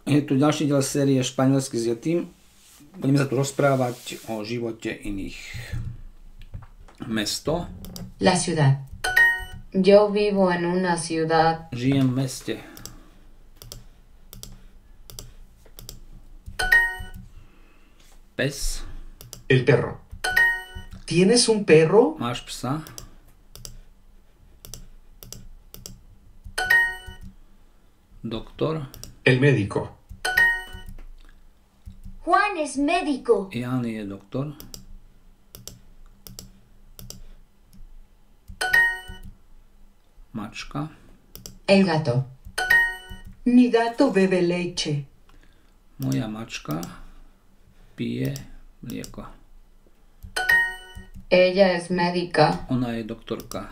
Je tu ďalší diel série Španielsky s Yetim. Budeme sa tu rozprávať o živote iných. Mesto. La ciudad. Yo vivo en una ciudad. Žijem v meste. Pes. El perro. ¿Tienes un perro? Máš psa. Doktor. El médico. Juan es médico. Jan je doktor. Mačka. El gato. Mi gato bebe leche. Moja mačka pije mlieko. Ella es médica. Ona je doktorka.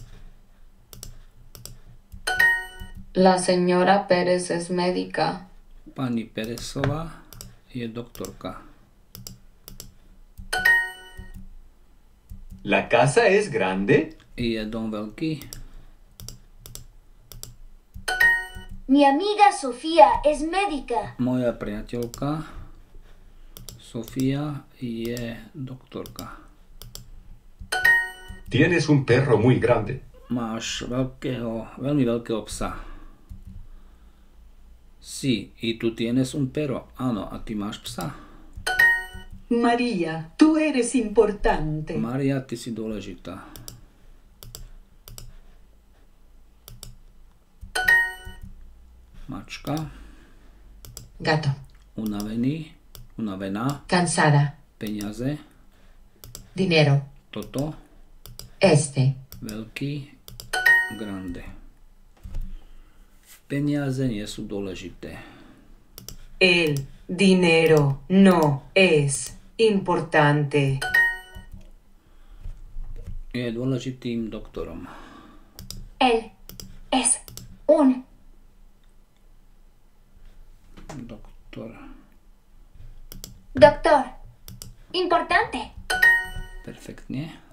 La señora Pérez es médica. Pani Peresová je doktorka. ¿La casa es grande? Je dom veľký? Mi amiga Sofía es médica. Moja priateľka Sofia je doktorka. Tienes un perro muy grande. Máš veľmi veľkého psa. Sí, y tú tienes un perro. Áno, a ty máš psa. María, tú eres importante. Maria, ty si dôležitá. Mačka. Gato. Unavená. Cansada. Peniaze. Dinero. Toto. Este. Veľký. Grande. Peniaze nie sú dôležité. El dinero no es importante. Je dôležitým doktorom. Él es un Doktor. doctor importante. Perfektne.